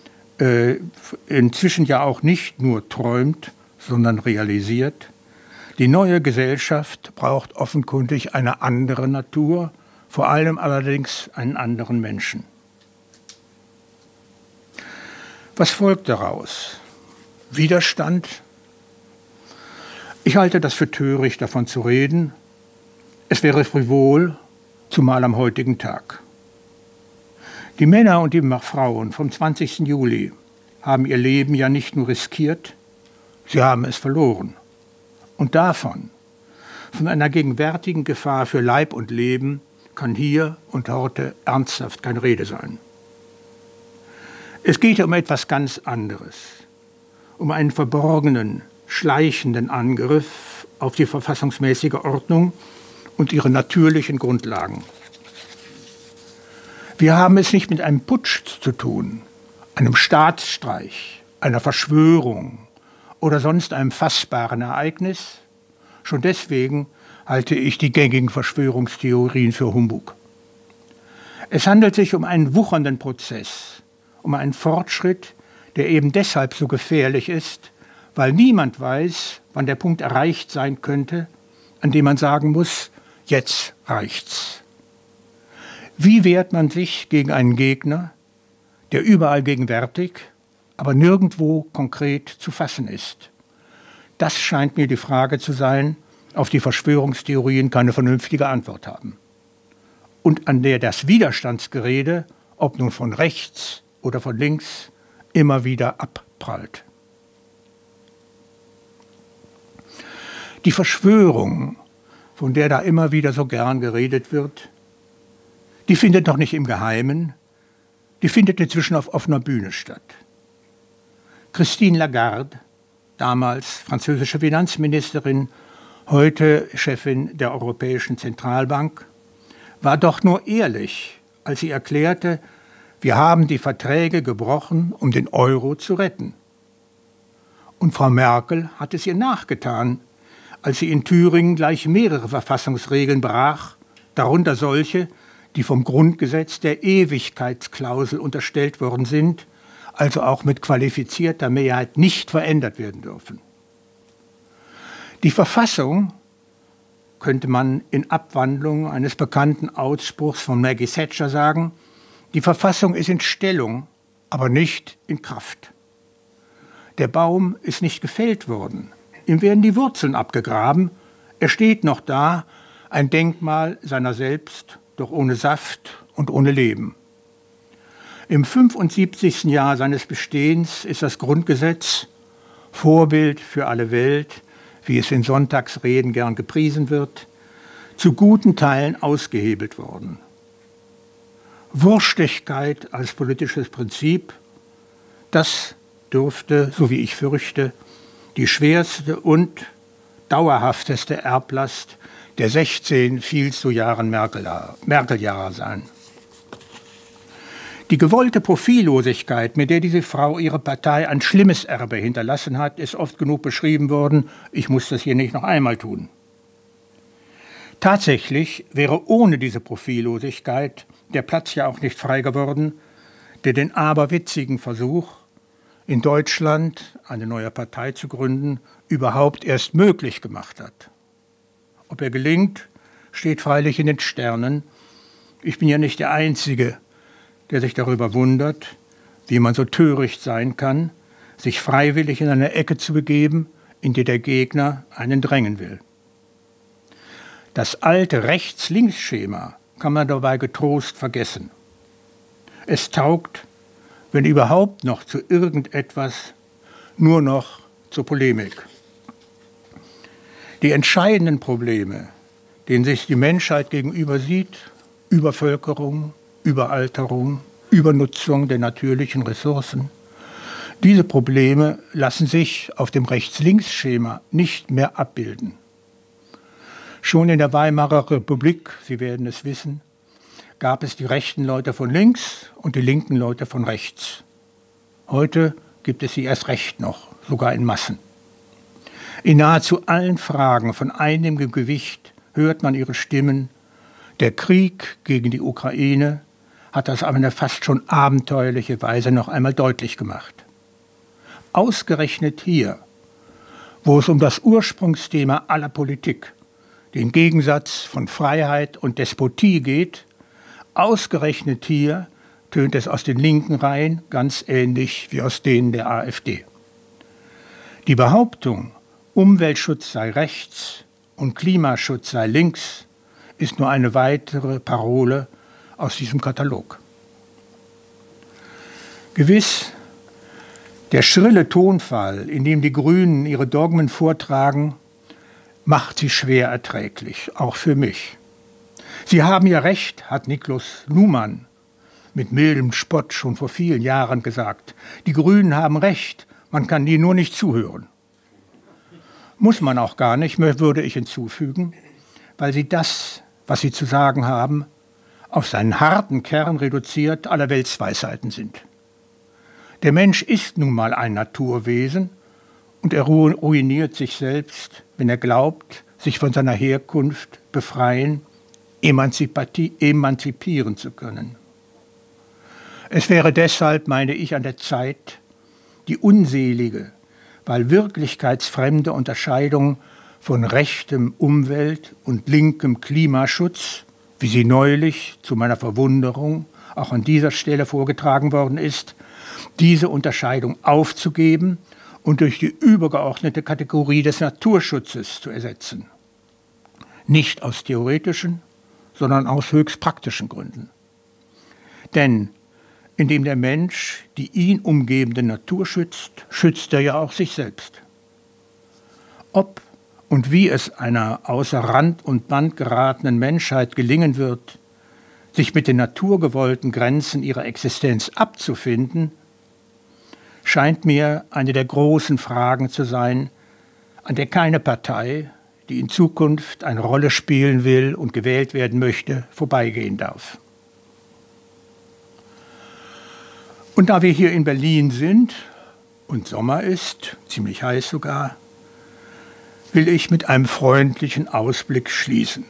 ja auch nicht nur träumt, sondern realisiert. Die neue Gesellschaft braucht offenkundig eine andere Natur, vor allem allerdings einen anderen Menschen. Was folgt daraus? Widerstand? Ich halte das für töricht, davon zu reden. Es wäre frivol, zumal am heutigen Tag. Die Männer und die Frauen vom 20. Juli haben ihr Leben ja nicht nur riskiert, sie haben es verloren. Und davon, von einer gegenwärtigen Gefahr für Leib und Leben, kann hier und heute ernsthaft keine Rede sein. Es geht um etwas ganz anderes, um einen verborgenen, schleichenden Angriff auf die verfassungsmäßige Ordnung und ihre natürlichen Grundlagen. Wir haben es nicht mit einem Putsch zu tun, einem Staatsstreich, einer Verschwörung oder sonst einem fassbaren Ereignis. Schon deswegen halte ich die gängigen Verschwörungstheorien für Humbug. Es handelt sich um einen wuchernden Prozess, um einen Fortschritt, der eben deshalb so gefährlich ist, weil niemand weiß, wann der Punkt erreicht sein könnte, an dem man sagen muss, jetzt reicht's. Wie wehrt man sich gegen einen Gegner, der überall gegenwärtig, aber nirgendwo konkret zu fassen ist? Das scheint mir die Frage zu sein, auf die Verschwörungstheorien keine vernünftige Antwort haben. Und an der das Widerstandsgerede, ob nun von rechts oder von links, immer wieder abprallt. Die Verschwörung, von der da immer wieder so gern geredet wird, die findet doch nicht im Geheimen, die findet inzwischen auf offener Bühne statt. Christine Lagarde, damals französische Finanzministerin, heute Chefin der Europäischen Zentralbank, war doch nur ehrlich, als sie erklärte, wir haben die Verträge gebrochen, um den Euro zu retten. Und Frau Merkel hat es ihr nachgetan, als sie in Thüringen gleich mehrere Verfassungsregeln brach, darunter solche, die vom Grundgesetz der Ewigkeitsklausel unterstellt worden sind, also auch mit qualifizierter Mehrheit nicht verändert werden dürfen. Die Verfassung, könnte man in Abwandlung eines bekannten Ausspruchs von Maggie Thatcher sagen, die Verfassung ist in Stellung, aber nicht in Kraft. Der Baum ist nicht gefällt worden, ihm werden die Wurzeln abgegraben, er steht noch da, ein Denkmal seiner selbst, doch ohne Saft und ohne Leben. Im 75. Jahr seines Bestehens ist das Grundgesetz Vorbild für alle Welt, wie es in Sonntagsreden gern gepriesen wird, zu guten Teilen ausgehebelt worden. Wurstigkeit als politisches Prinzip, das dürfte, so wie ich fürchte, die schwerste und dauerhafteste Erblast der 16 viel zu Jahren Merkel-Jahre sein. Die gewollte Profillosigkeit, mit der diese Frau ihre Partei ein schlimmes Erbe hinterlassen hat, ist oft genug beschrieben worden. Ich muss das hier nicht noch einmal tun. Tatsächlich wäre ohne diese Profillosigkeit der Platz ja auch nicht frei geworden, der den aberwitzigen Versuch, in Deutschland eine neue Partei zu gründen, überhaupt erst möglich gemacht hat. Ob er gelingt, steht freilich in den Sternen. Ich bin ja nicht der Einzige, der sich darüber wundert, wie man so töricht sein kann, sich freiwillig in eine Ecke zu begeben, in die der Gegner einen drängen will. Das alte Rechts-Links-Schema kann man dabei getrost vergessen. Es taugt, wenn überhaupt noch zu irgendetwas, nur noch zur Polemik. Die entscheidenden Probleme, denen sich die Menschheit gegenüber sieht, Übervölkerung, Überalterung, Übernutzung der natürlichen Ressourcen, diese Probleme lassen sich auf dem Rechts-Links-Schema nicht mehr abbilden. Schon in der Weimarer Republik, Sie werden es wissen, gab es die rechten Leute von links und die linken Leute von rechts. Heute gibt es sie erst recht noch, sogar in Massen. In nahezu allen Fragen von einigem Gewicht hört man ihre Stimmen. Der Krieg gegen die Ukraine hat das auf eine fast schon abenteuerliche Weise noch einmal deutlich gemacht. Ausgerechnet hier, wo es um das Ursprungsthema aller Politik, den Gegensatz von Freiheit und Despotie geht, ausgerechnet hier tönt es aus den linken Reihen ganz ähnlich wie aus denen der AfD. Die Behauptung, Umweltschutz sei rechts und Klimaschutz sei links, ist nur eine weitere Parole aus diesem Katalog. Gewiss, der schrille Tonfall, in dem die Grünen ihre Dogmen vortragen, macht sie schwer erträglich, auch für mich. Sie haben ja recht, hat Niklas Luhmann mit mildem Spott schon vor vielen Jahren gesagt. Die Grünen haben recht, man kann ihnen nur nicht zuhören. Muss man auch gar nicht, würde ich hinzufügen, weil sie das, was sie zu sagen haben, auf seinen harten Kern reduziert aller Weltsweisheiten sind. Der Mensch ist nun mal ein Naturwesen und er ruiniert sich selbst, wenn er glaubt, sich von seiner Herkunft befreien, emanzipieren zu können. Es wäre deshalb, meine ich, an der Zeit, die unselige, weil wirklichkeitsfremde Unterscheidung von rechtem Umwelt- und linkem Klimaschutz, wie sie neulich zu meiner Verwunderung auch an dieser Stelle vorgetragen worden ist, diese Unterscheidung aufzugeben und durch die übergeordnete Kategorie des Naturschutzes zu ersetzen. Nicht aus theoretischen, sondern aus höchst praktischen Gründen. Denn indem der Mensch die ihn umgebende Natur schützt, schützt er ja auch sich selbst. Ob und wie es einer außer Rand und Band geratenen Menschheit gelingen wird, sich mit den naturgewollten Grenzen ihrer Existenz abzufinden, scheint mir eine der großen Fragen zu sein, an der keine Partei, die in Zukunft eine Rolle spielen will und gewählt werden möchte, vorbeigehen darf. Und da wir hier in Berlin sind und Sommer ist, ziemlich heiß sogar, will ich mit einem freundlichen Ausblick schließen.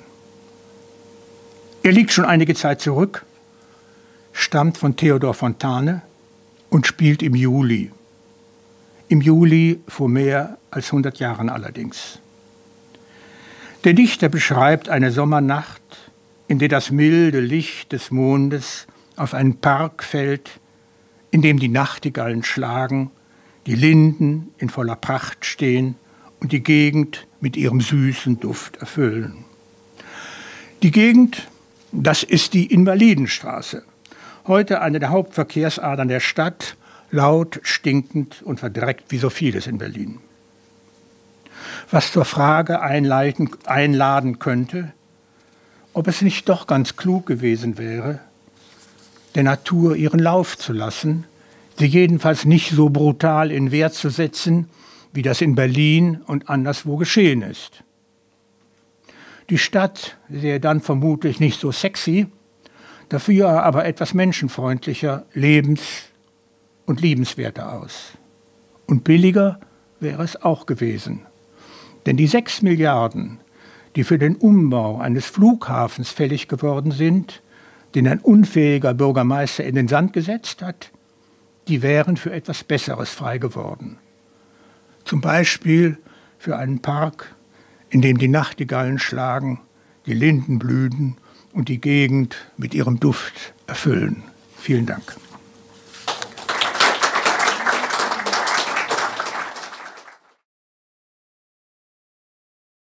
Er liegt schon einige Zeit zurück, stammt von Theodor Fontane und spielt im Juli. Im Juli vor mehr als 100 Jahren allerdings. Der Dichter beschreibt eine Sommernacht, in der das milde Licht des Mondes auf einen Park fällt, in dem die Nachtigallen schlagen, die Linden in voller Pracht stehen und die Gegend mit ihrem süßen Duft erfüllen. Die Gegend, das ist die Invalidenstraße, heute eine der Hauptverkehrsadern der Stadt, laut, stinkend und verdreckt wie so vieles in Berlin. Was zur Frage einladen könnte, ob es nicht doch ganz klug gewesen wäre, der Natur ihren Lauf zu lassen, sie jedenfalls nicht so brutal in Wert zu setzen, wie das in Berlin und anderswo geschehen ist. Die Stadt sähe dann vermutlich nicht so sexy, dafür aber etwas menschenfreundlicher, und liebenswerter aus. Und billiger wäre es auch gewesen. Denn die 6 Milliarden, die für den Umbau eines Flughafens fällig geworden sind, den ein unfähiger Bürgermeister in den Sand gesetzt hat, die wären für etwas Besseres frei geworden. Zum Beispiel für einen Park, in dem die Nachtigallen schlagen, die Linden blühen und die Gegend mit ihrem Duft erfüllen. Vielen Dank.